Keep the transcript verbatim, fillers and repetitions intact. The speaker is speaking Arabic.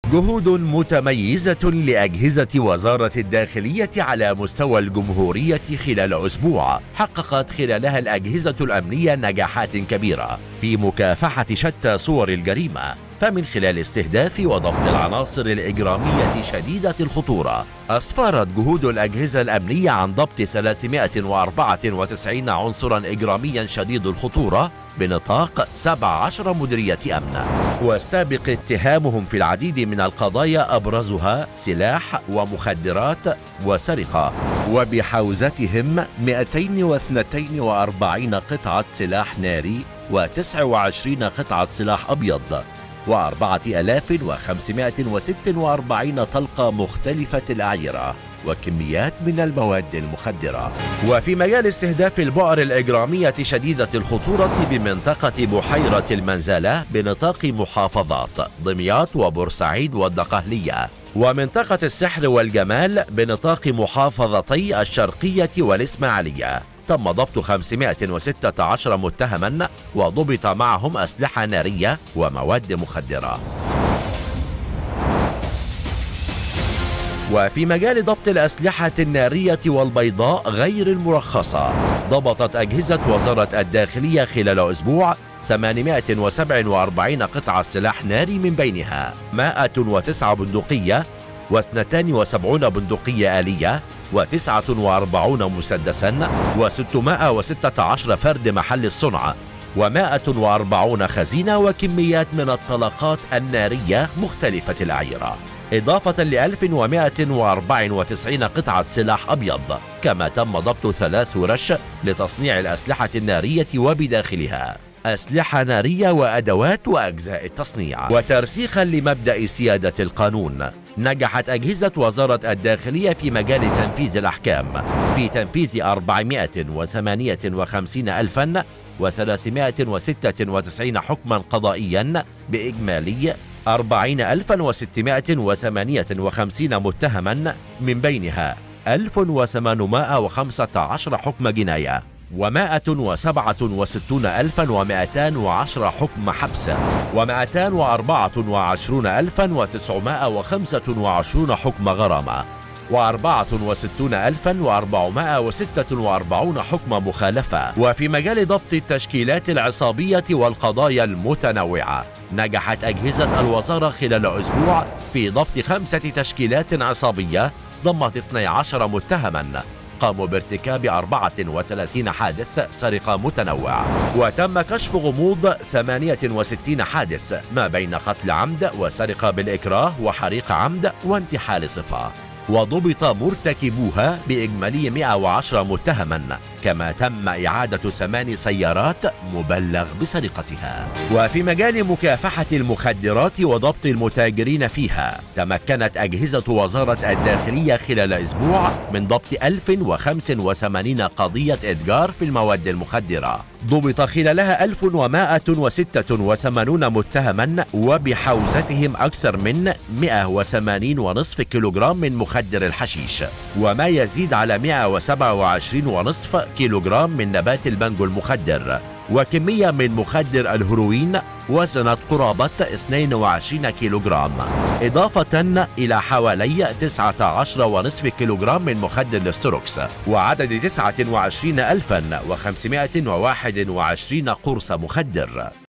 جهود متميزة لأجهزة وزارة الداخلية على مستوى الجمهورية خلال أسبوع حققت خلالها الأجهزة الأمنية نجاحات كبيرة في مكافحة شتى صور الجريمة، فمن خلال استهداف وضبط العناصر الإجرامية شديدة الخطورة أسفرت جهود الأجهزة الأمنية عن ضبط ثلاثمائة وأربعة وتسعين عنصرا إجراميا شديد الخطورة بنطاق سبع عشرة مديرية أمن، والسابق اتهامهم في العديد من القضايا أبرزها سلاح ومخدرات وسرقة، وبحوزتهم مئتين واثنين وأربعين قطعة سلاح ناري وتسع وعشرين قطعة سلاح أبيض وأربعة آلاف وخمسمائة وستة وأربعين طلقة مختلفة الأعيرة وكميات من المواد المخدرة. وفي مجال استهداف البؤر الإجرامية شديدة الخطورة بمنطقة بحيرة المنزلة بنطاق محافظات دمياط وبورسعيد والدقهلية، ومنطقة السحر والجمال بنطاق محافظتي الشرقية والإسماعيلية، تم ضبط خمسمائة وستة عشر متهما وضبط معهم أسلحة نارية ومواد مخدرة. وفي مجال ضبط الأسلحة النارية والبيضاء غير المرخصة، ضبطت أجهزة وزارة الداخلية خلال أسبوع ثمانمائة وسبعة وأربعين قطعة سلاح ناري، من بينها مائة وتسعة بندقية واثنتان وسبعون بندقية آلية وتسعة وأربعون مسدسا وستمائة وستة عشر فرد محل الصنع ومائة وأربعين خزينة وكميات من الطلقات النارية مختلفة الأعيرة، إضافة ل ألف ومائة وأربعة وتسعين قطعة سلاح أبيض. كما تم ضبط ثلاث ورش لتصنيع الأسلحة النارية وبداخلها أسلحة نارية وأدوات وأجزاء التصنيع. وترسيخا لمبدأ سيادة القانون، نجحت أجهزة وزارة الداخلية في مجال تنفيذ الأحكام في تنفيذ أربعمائة وثمانية وخمسين ألفا وثلاثمائة وستة وتسعين حكما قضائيا بإجمالي أربعين ألفا وستمائة وثمانية وخمسين متهما، من بينها ألف وثمانمائة وخمسة عشر حكم جناية ومائة وسبعة وستون ألفا ومائتان وعشرة حكم حبس ومائتان وأربعة وعشرون ألفا وتسعمائة وخمسة وعشرون حكم غرامة وأربعة وستون ألفا وأربعمائة وستة وأربعين حكم مخالفة. وفي مجال ضبط التشكيلات العصابية والقضايا المتنوعة، نجحت أجهزة الوزارة خلال أسبوع في ضبط خمسة تشكيلات عصابية ضمت اثني عشر متهما قاموا بارتكاب أربعة وثلاثين حادث سرقة متنوع، وتم كشف غموض ثمانية وستين حادث ما بين قتل عمد وسرقة بالإكراه وحريق عمد وانتحال صفة، وضبط مرتكبوها بإجمالي مئة وعشرة متهما. كما تم إعادة ثمان سيارات مبلغ بسرقتها. وفي مجال مكافحة المخدرات وضبط المتاجرين فيها، تمكنت أجهزة وزارة الداخلية خلال أسبوع من ضبط ألف وخمسة وثمانين قضية إتجار في المواد المخدرة، ضبط خلالها ألف ومائة وستة وثمانين متهما وبحوزتهم أكثر من مئة وثمانين ونصف كيلوغرام من مخدر الحشيش وما يزيد على مئة وسبعة وعشرين ونصف كيلوغرام من نبات البنجو المخدر، وكمية من مخدر الهيروين وزنت قرابة اثنين وعشرين كيلوغرام، إضافة إلى حوالي تسعة عشر ونصف كيلوغرام من مخدر الاستروكس وعدد تسعة وعشرين ألفا وخمسمائة وواحد وعشرين قرص مخدر.